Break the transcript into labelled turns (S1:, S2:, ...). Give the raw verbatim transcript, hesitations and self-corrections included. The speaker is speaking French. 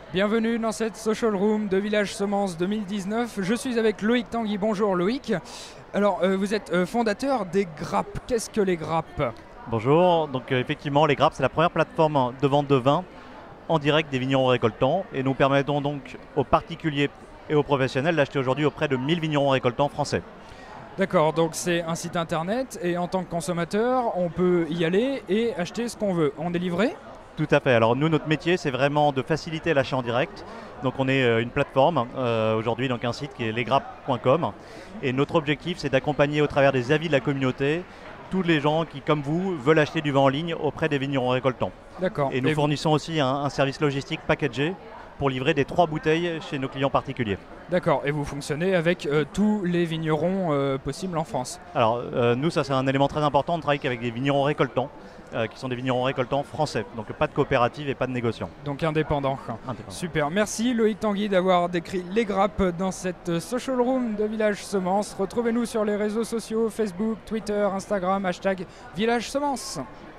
S1: Bienvenue dans cette social room de Village Semences deux mille dix-neuf. Je suis avec Loïc Tanguy. Bonjour Loïc. Alors euh, vous êtes euh, fondateur des Grappes. Qu'est-ce que les Grappes?
S2: Bonjour, donc euh, effectivement les Grappes c'est la première plateforme de vente de vin en direct des vignerons récoltants et nous permettons donc aux particuliers et aux professionnels d'acheter aujourd'hui auprès de mille vignerons récoltants français.
S1: D'accord, donc c'est un site internet et en tant que consommateur on peut y aller et acheter ce qu'on veut. On est livré?
S2: Tout à fait, alors nous notre métier c'est vraiment de faciliter l'achat en direct. Donc on est euh, une plateforme euh, aujourd'hui, donc un site qui est lesgrappes point com et notre objectif c'est d'accompagner au travers des avis de la communauté tous les gens qui, comme vous, veulent acheter du vin en ligne auprès des vignerons récoltants.
S1: D'accord.
S2: Et nous
S1: et
S2: fournissons aussi un, un service logistique packagé pour livrer des trois bouteilles chez nos clients particuliers.
S1: D'accord, et vous fonctionnez avec euh, tous les vignerons euh, possibles en France?
S2: Alors euh, nous, ça c'est un élément très important, on travaille avec des vignerons récoltants, euh, qui sont des vignerons récoltants français, donc pas de coopérative et pas de négociants.
S1: Donc indépendant.
S2: Indépendant.
S1: Super, merci Loïc Tanguy d'avoir décrit les Grappes dans cette social room de Village Semences. Retrouvez-nous sur les réseaux sociaux, Facebook, Twitter, Instagram, hashtag Village Semences.